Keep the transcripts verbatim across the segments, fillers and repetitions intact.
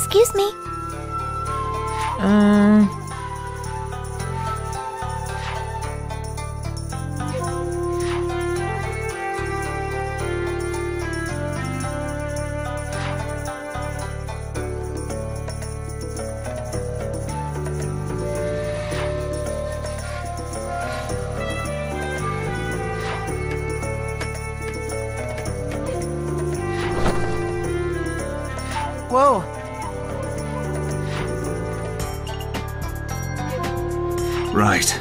Excuse me. Um... Whoa! Right.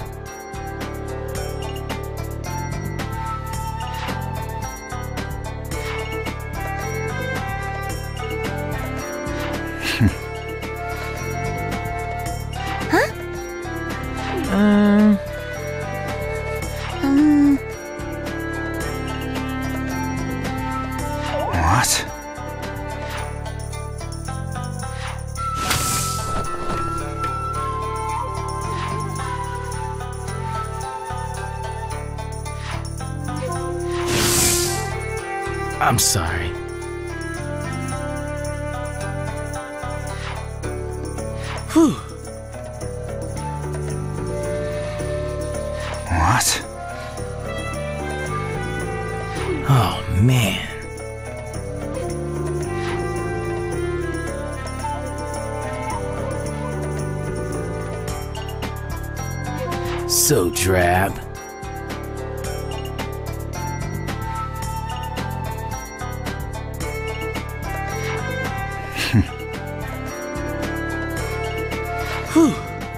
Huh? Um... Um... What? I'm sorry. Whew. What? Oh, man. So drab. Whew.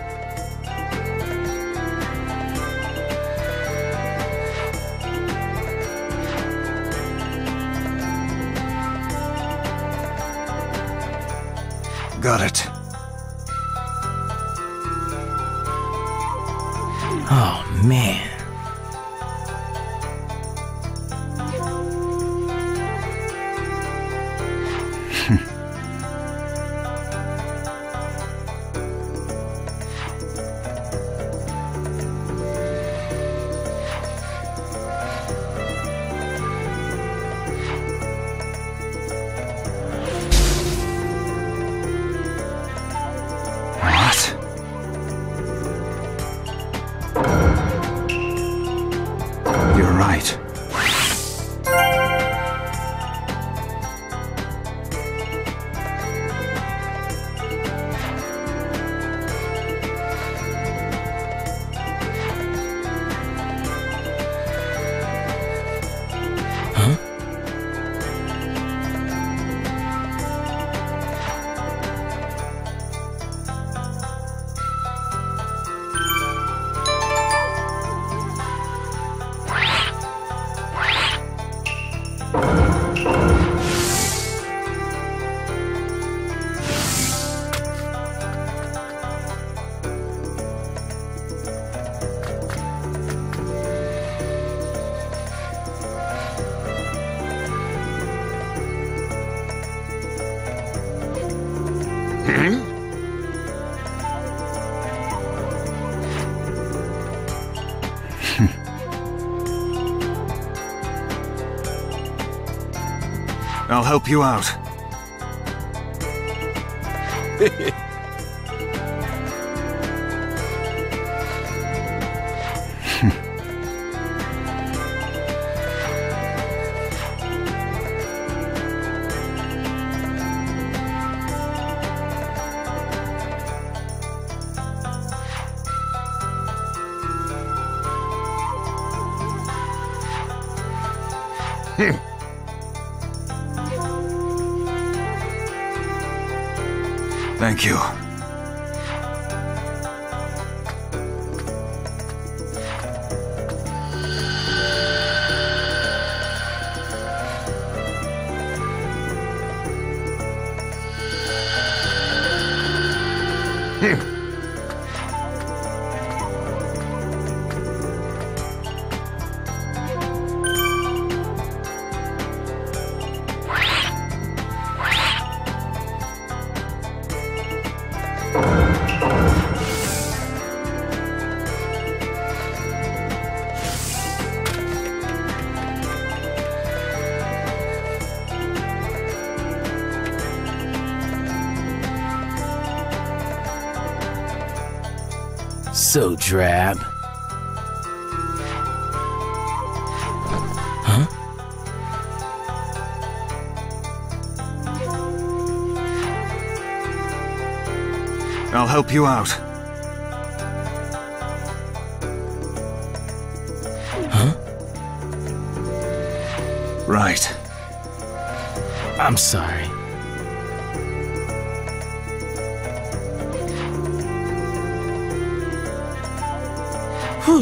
Got it. Oh, man. What? You're right. Huh? I'll help you out. Thank you. So drab. Huh? I'll help you out. Huh? Right. I'm sorry. Whew.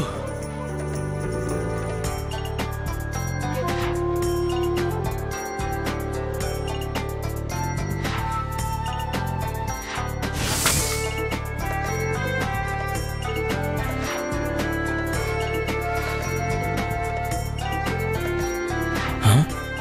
Huh?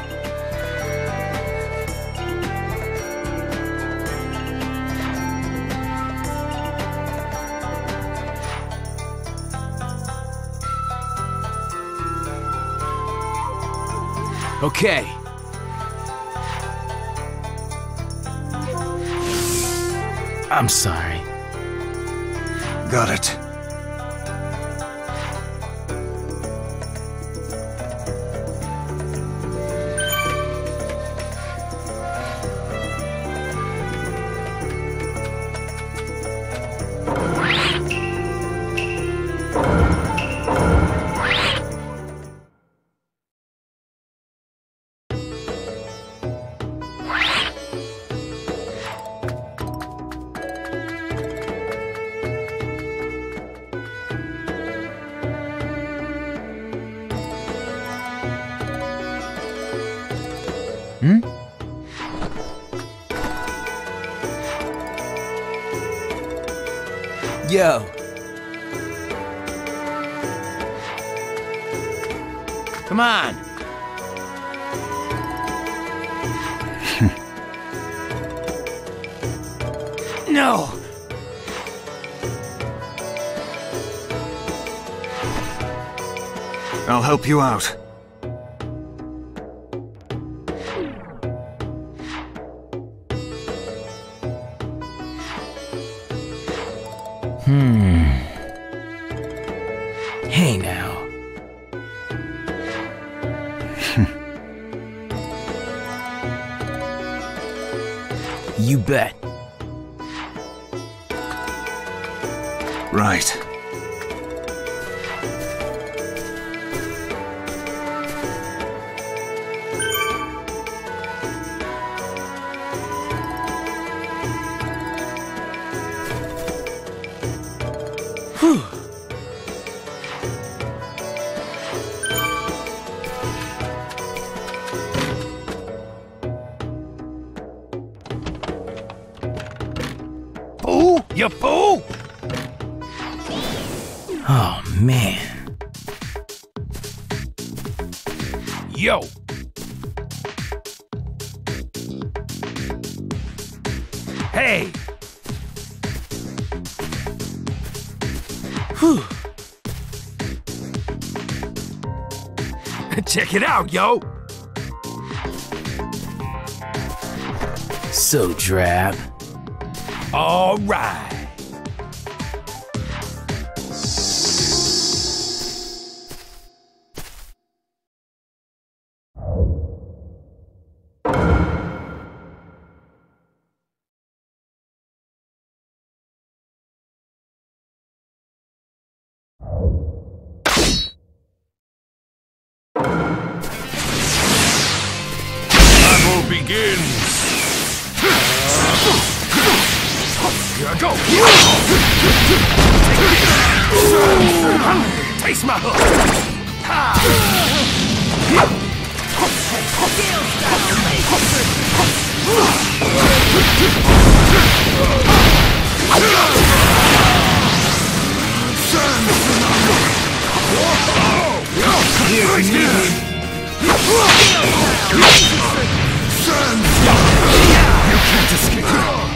Okay. I'm sorry. Got it. Hmm? Yo. Come on. No. I'll help you out. Hmm. Hey now. You bet. Right. Whew. Fool! You fool! Oh, man. Yo! Hey! Whew. Check it out, yo! So drab. All right. Battle begins. Here I go! Taste my hook! You can't escape!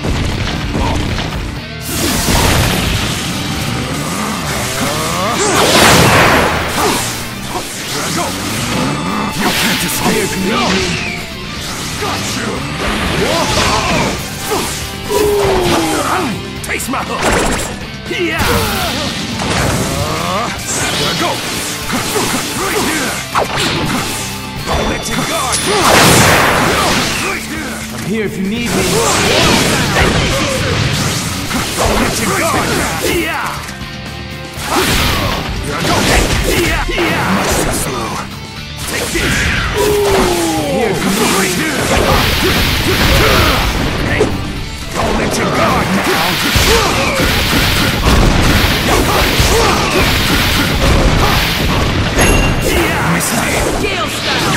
You can't escape me! Got you! Taste my hook! Yeah! Here I go! Right here! Don't let your guard! Right here! I'm here if you need me. Don't let your guard! Yeah! Here I go! Yeah! Yeah! Much too slow. Take this! Here if you need Right here! Hey! Don't let your guard down! Yeah! Missed me. Gale style!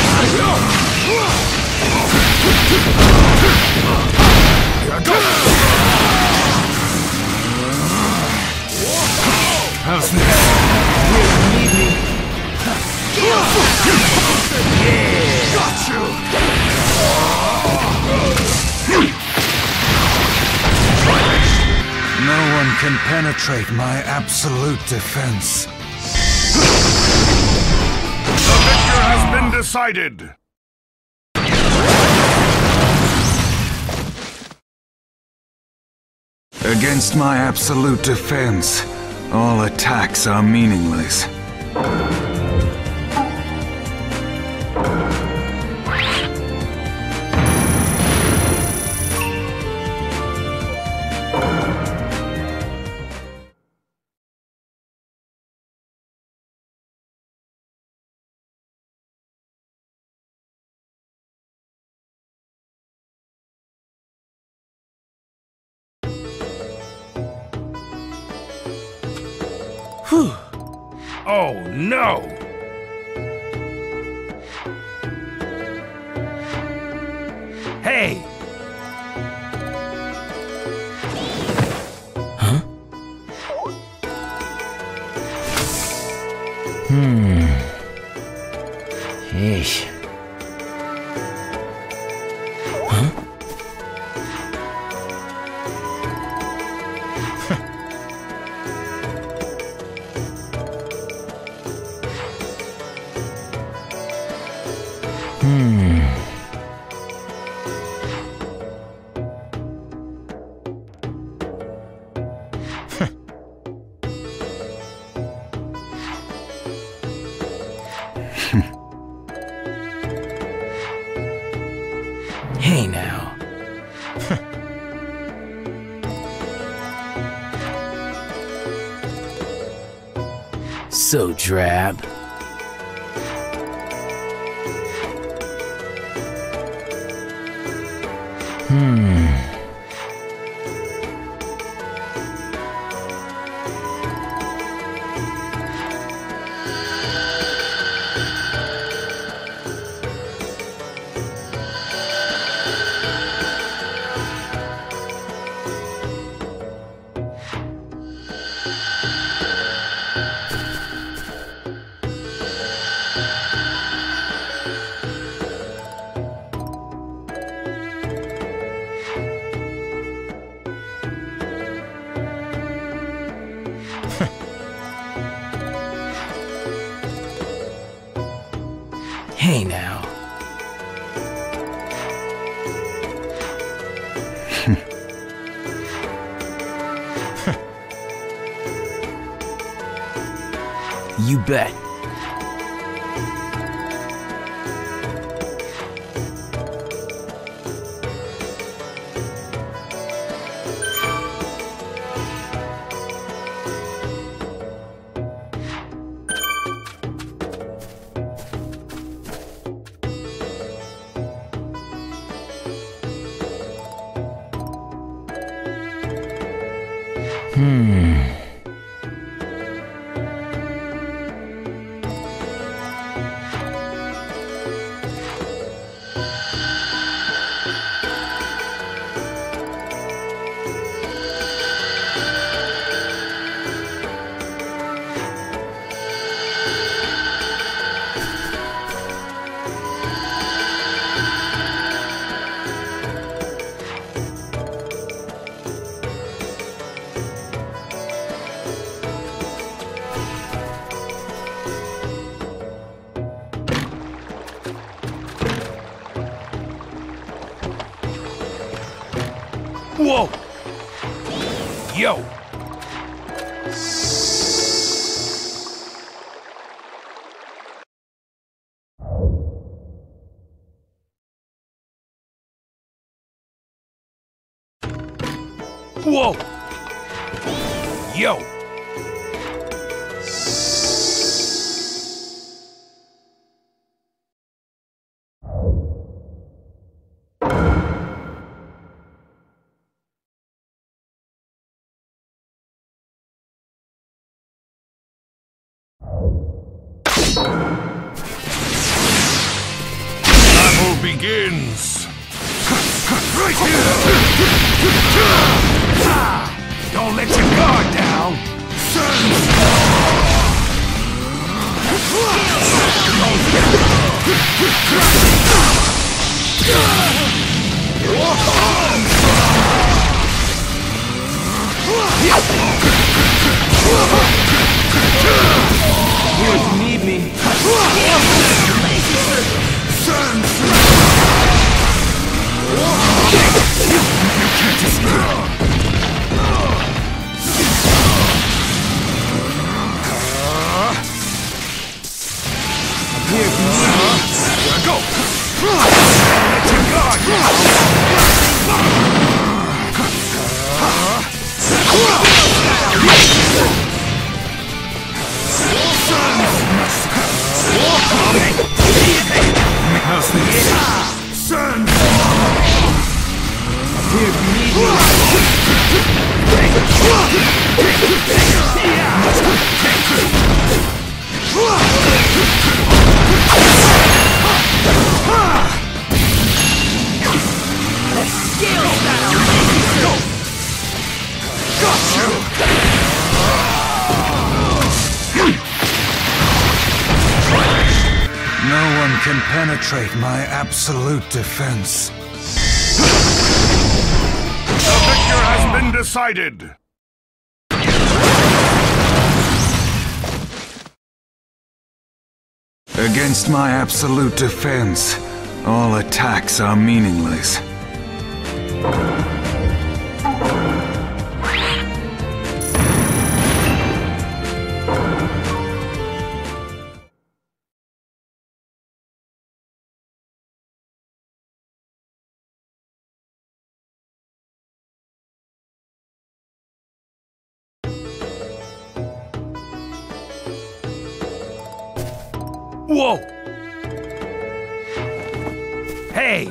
Here I go! How's this? Here if you need me. Yeah! Got you! No one can penetrate my absolute defense. The victor has been decided! Against my absolute defense, all attacks are meaningless. Whew. Oh no! Hey! Huh? Hmm. Yeesh. Huh? Hmm. Hey now. So drab. Hmm. Hey now. You bet. Hmm. Whoa! Yo! Whoa! Yo! Battle begins! Right here! Don't let your guard down! Here if you need me. Here if you need me. Go! Let your guard down! Son! Here if you need me. No one can penetrate my absolute defense. The victor has been decided! Against my absolute defense, all attacks are meaningless. Whoa! Hey!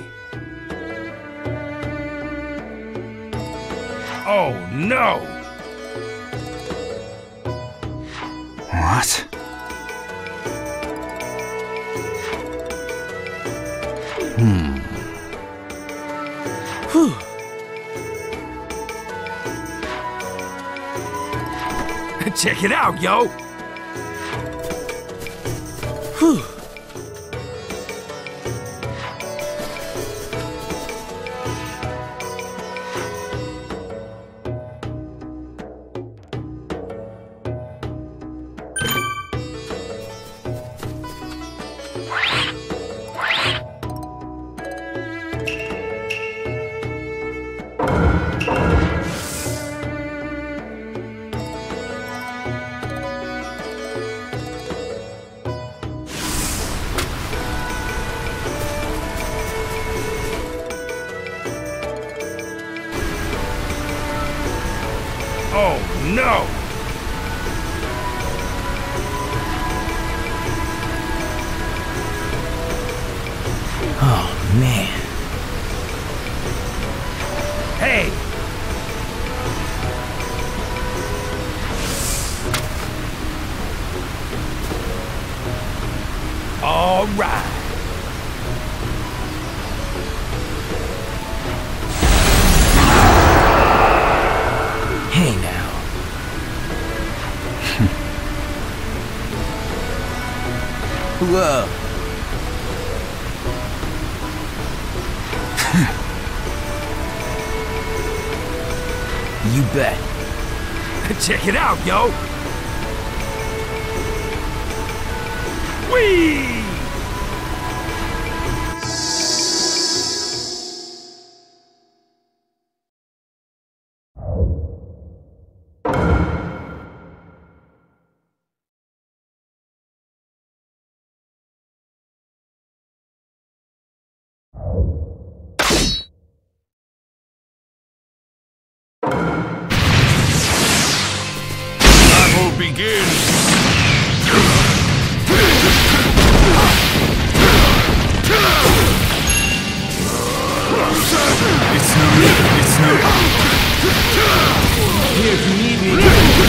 Oh no! What? Hmm. Whew. Check it out, yo! Whew. Oh no! Oh, man. Hey! All right! Hey now. Whoa. You bet. Check it out, yo! Whee! begins! It's no need. It's no Here if you need me.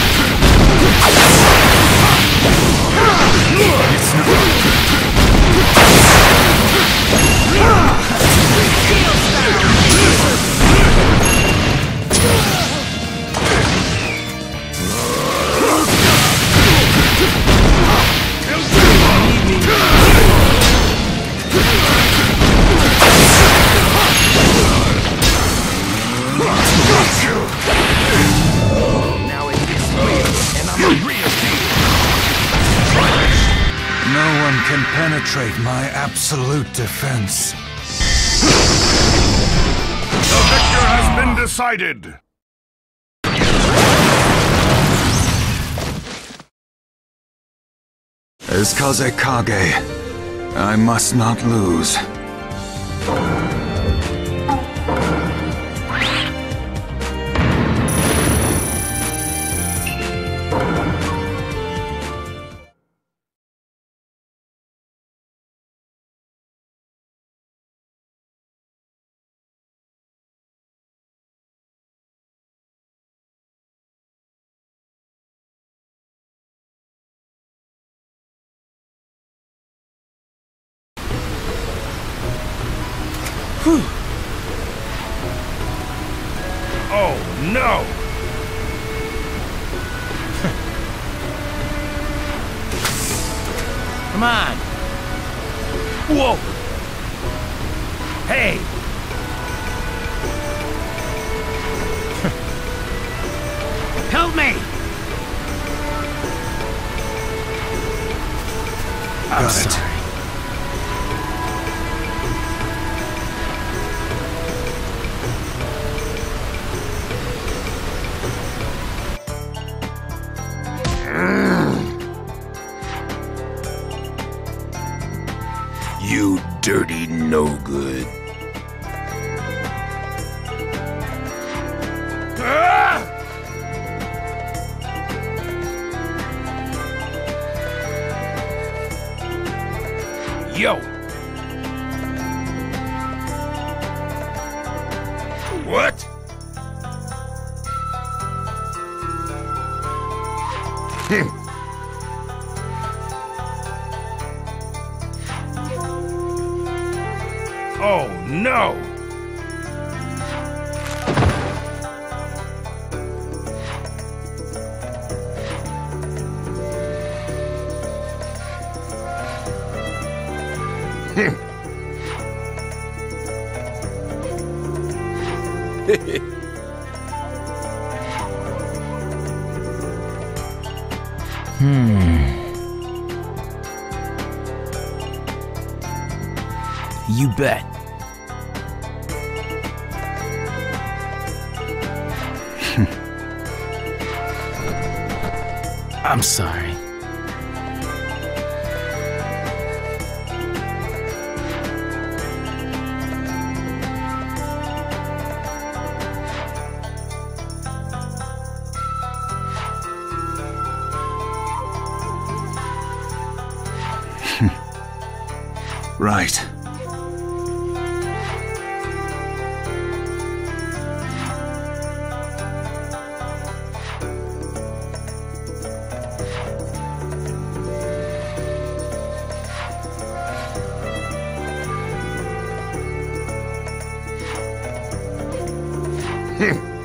It's no Now it is real, and I'm a real deal. No one can penetrate my absolute defense. The victor has been decided. As Kazekage, I must not lose. Oh no! Come on. Whoa! Hey! Help me. I'm Got it. sorry. You dirty no-good. Ah! Yo! What? Hmm. Oh no! Hmm. You bet. I'm sorry. Right. Hmm.